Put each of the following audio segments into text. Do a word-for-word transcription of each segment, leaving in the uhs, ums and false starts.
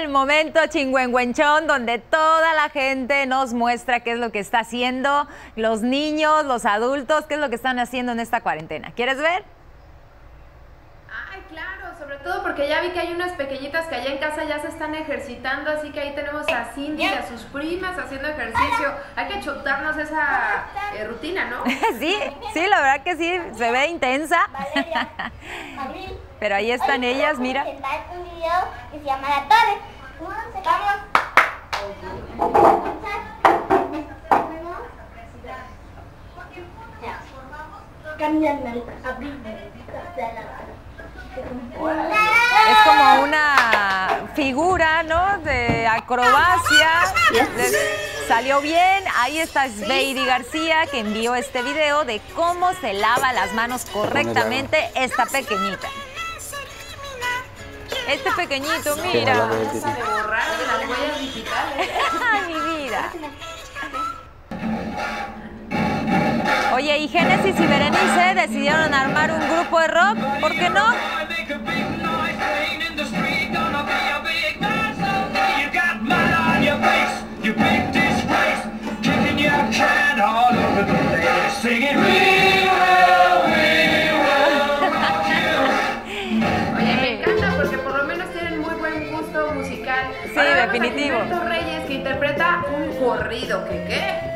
el momento chingüengüenchón donde toda la gente nos muestra qué es lo que está haciendo, los niños, los adultos, qué es lo que están haciendo en esta cuarentena. ¿Quieres ver? Ay, claro, sobre todo porque ya vi que hay unas pequeñitas que allá en casa ya se están ejercitando, así que ahí tenemos a Cindy y a sus primas haciendo ejercicio. Hay que chutarnos esa eh, rutina, ¿no? Sí, sí, la verdad que sí, se ve intensa. Pero ahí están ellas, mira. Un video que se llama La Torre. Vamos. Es como una figura, ¿no? De acrobacia. Les salió bien. Ahí está Sveidi García, que envió este video de cómo se lava las manos correctamente esta pequeñita. Este pequeñito, mira. Cosa de borrar de las huellas digitales. Ay, mi vida. Oye, y Génesis y Berenice decidieron armar un grupo de rock, ¿por qué no? Oye, me encanta porque por lo menos tienen muy buen gusto musical. Sí, Ahora vemos definitivo. a Gilberto Reyes, que interpreta un corrido, ¿qué qué?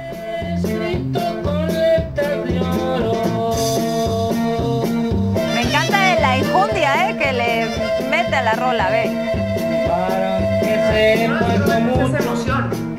Me encanta la enjundia, ¿eh? Que le mete a la rola, ve. No, es emoción.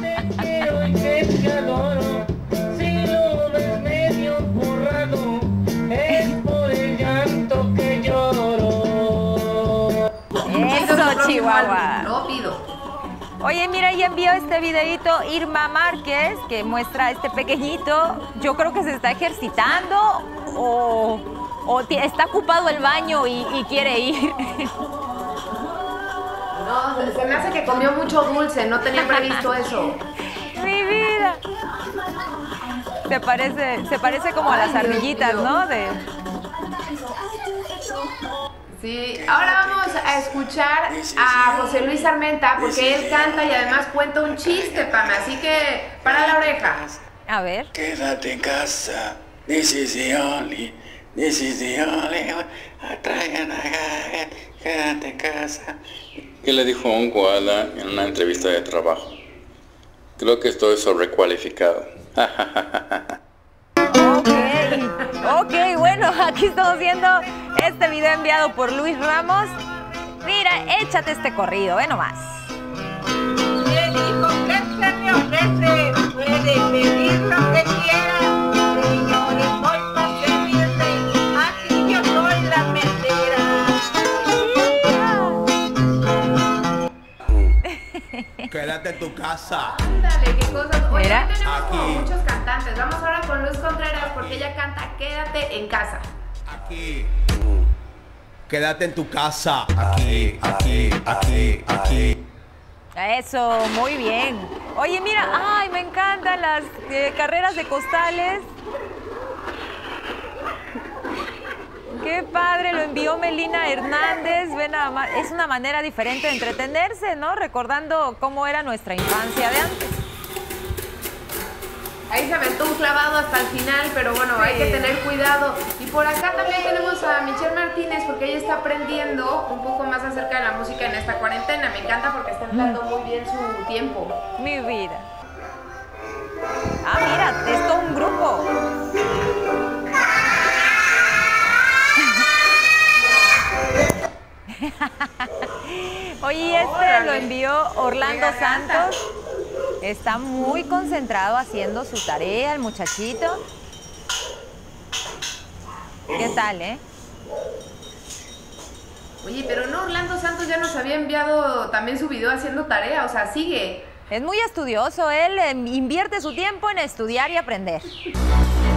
Eso, Chihuahua. Lo pido. Oye, mira, ya envió este videito Irma Márquez, que muestra a este pequeñito. Yo creo que se está ejercitando o, o está ocupado el baño y, y quiere ir. No, se me hace que comió mucho dulce, no tenía previsto eso. Mi vida. Se parece, se parece como a las ardillitas, ¿no? De... Sí, ahora vamos a escuchar a José Luis Armenta porque él canta y además cuenta un chiste, Pama, así que para la oreja. A ver. Quédate en casa, this is the only, this is the only, quédate en casa. ¿Qué le dijo un koala en una entrevista de trabajo? Creo que estoy sobrecualificado. Ok, ok, bueno, aquí estamos viendo este video enviado por Luis Ramos. Mira, échate este corrido, ve nomás. Le dijo que se me ofrece, puede pedir lo que quiera, señor, estoy para servirte, aquí yo soy la mesera. Quédate en tu casa. Ándale, qué cosas. Oye, Mira. hoy tenemos Aquí. como muchos cantantes. Vamos ahora con Luz Contreras porque ella canta Quédate en casa. Aquí. Quédate en tu casa. Aquí, aquí, aquí, aquí. Eso, muy bien. Oye, mira, ay, me encantan las eh, carreras de costales. Qué padre, lo envió Melina Hernández. Ven nada más, es una manera diferente de entretenerse, ¿no? Recordando cómo era nuestra infancia de antes. Ahí se aventó un clavado hasta el final, pero bueno, hay que tener cuidado. Y por acá también tenemos a Michelle Martínez porque ella está aprendiendo un poco más acerca de la música en esta cuarentena. Me encanta porque está empleando muy bien su tiempo. Mi vida. Ah, mira, es todo un grupo. Oye, este lo envió Orlando Santos. Está muy concentrado haciendo su tarea, el muchachito. ¿Qué tal, eh? Oye, pero no, Orlando Santos ya nos había enviado también su video haciendo tarea, o sea, sigue. Es muy estudioso, él eh, invierte su tiempo en estudiar y aprender.